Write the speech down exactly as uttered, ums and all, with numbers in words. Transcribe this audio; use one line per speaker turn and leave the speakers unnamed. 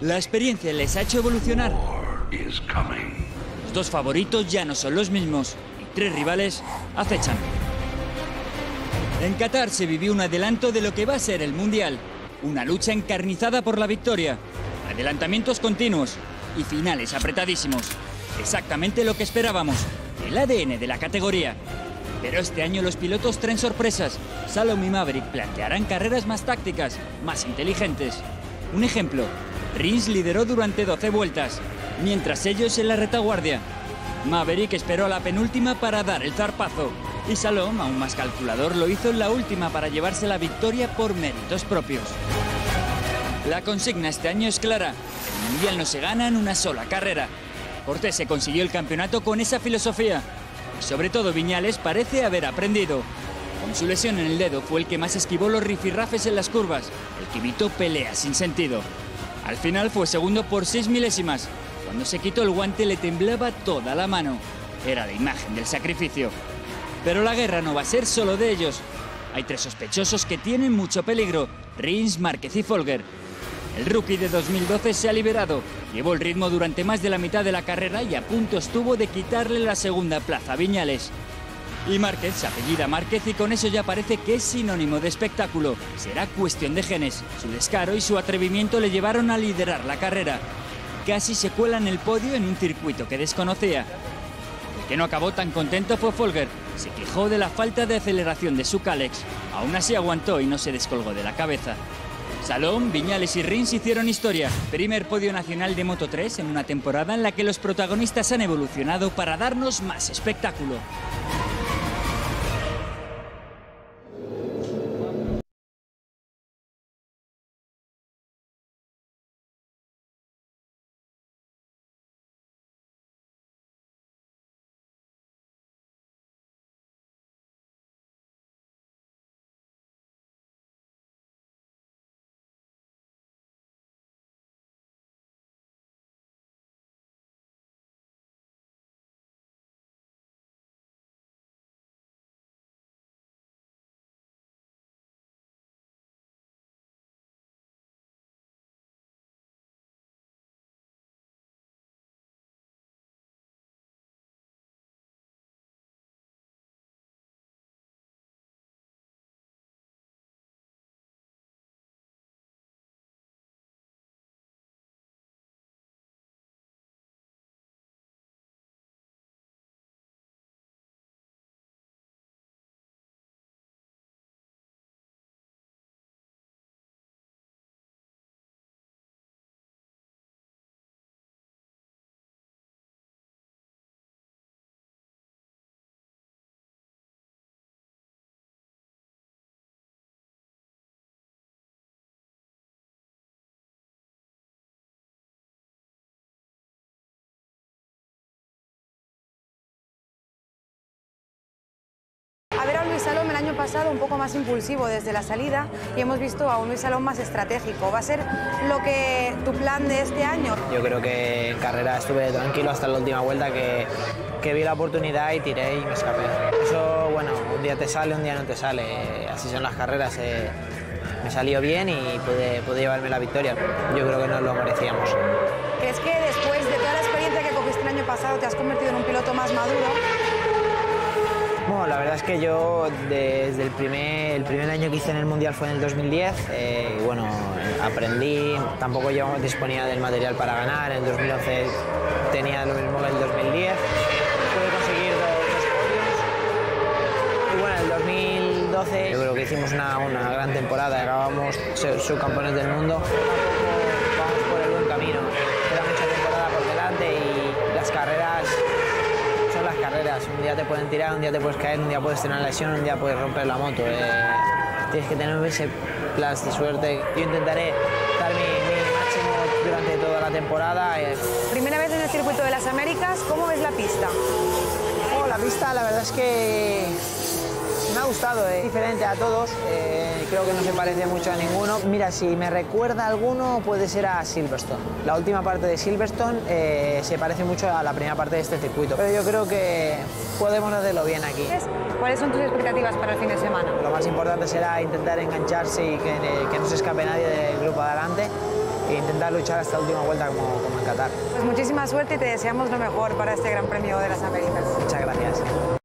La experiencia les ha hecho evolucionar. Los dos favoritos ya no son los mismos y tres rivales acechan. En Qatar se vivió un adelanto de lo que va a ser el Mundial. Una lucha encarnizada por la victoria, adelantamientos continuos y finales apretadísimos. Exactamente lo que esperábamos, el A D N de la categoría. Pero este año los pilotos traen sorpresas. Salom y Maverick plantearán carreras más tácticas, más inteligentes. Un ejemplo, Rins lideró durante doce vueltas, mientras ellos en la retaguardia. Maverick esperó a la penúltima para dar el zarpazo y Salom, aún más calculador, lo hizo en la última para llevarse la victoria por méritos propios. La consigna este año es clara, el Mundial no se gana en una sola carrera. Porté se consiguió el campeonato con esa filosofía y sobre todo Viñales parece haber aprendido. Con su lesión en el dedo fue el que más esquivó los rifirrafes en las curvas, el que evitó peleas sin sentido. Al final fue segundo por seis milésimas. Cuando se quitó el guante le temblaba toda la mano. Era la imagen del sacrificio. Pero la guerra no va a ser solo de ellos. Hay tres sospechosos que tienen mucho peligro: Rins, Márquez y Folger. El rookie de dos mil doce se ha liberado, llevó el ritmo durante más de la mitad de la carrera y a punto estuvo de quitarle la segunda plaza a Viñales. Y Márquez se apellida Márquez y con eso ya parece que es sinónimo de espectáculo. Será cuestión de genes. Su descaro y su atrevimiento le llevaron a liderar la carrera. Casi se cuela en el podio en un circuito que desconocía. El que no acabó tan contento fue Folger. Se quejó de la falta de aceleración de su Kalex. Aún así aguantó y no se descolgó de la cabeza. Salom, Viñales y Rins hicieron historia. Primer podio nacional de Moto tres en una temporada en la que los protagonistas han evolucionado para darnos más espectáculo.
A ver a un Luis Salom el año pasado un poco más impulsivo desde la salida y hemos visto a un Luis Salom más estratégico. ¿Va a ser lo que tu plan de este año?
Yo creo que en carrera estuve tranquilo hasta la última vuelta, que, que vi la oportunidad y tiré y me escapé. Eso, bueno, un día te sale, un día no te sale. Así son las carreras. Eh, me salió bien y pude, pude llevarme la victoria. Yo creo que nos lo merecíamos.
¿Crees que después de toda la experiencia que cogiste el año pasado te has convertido en un piloto más maduro?
Bueno, la verdad es que yo desde el primer, el primer año que hice en el Mundial fue en el dos mil diez, eh, y bueno, aprendí, tampoco yo disponía del material para ganar, en el dos mil once tenía lo mismo que en el dos mil diez, pude conseguir dos, dos podios, y bueno, en el dos mil doce yo creo que hicimos una, una gran temporada, acabamos subcampeones del mundo, vamos por el buen camino, queda mucha temporada por delante y las carreras... las carreras, un día te pueden tirar, un día te puedes caer, un día puedes tener una lesión, un día puedes romper la moto. Eh, tienes que tener ese plus de suerte. Yo intentaré dar mi, mi máximo durante toda la temporada. Eh.
Primera vez en el circuito de las Américas, ¿cómo ves la pista?
Oh, la pista la verdad es que me ha gustado, es eh. diferente a todos, eh, creo que no se parece mucho a ninguno. Mira, si me recuerda a alguno puede ser a Silverstone. La última parte de Silverstone eh, se parece mucho a la primera parte de este circuito, pero yo creo que podemos hacerlo bien aquí.
¿Cuáles son tus expectativas para el fin de semana?
Lo más importante será intentar engancharse y que, que no se escape nadie del grupo de adelante. e intentar luchar hasta la última vuelta como, como en Qatar.
Pues muchísima suerte y te deseamos lo mejor para este Gran Premio de las Américas.
Muchas gracias.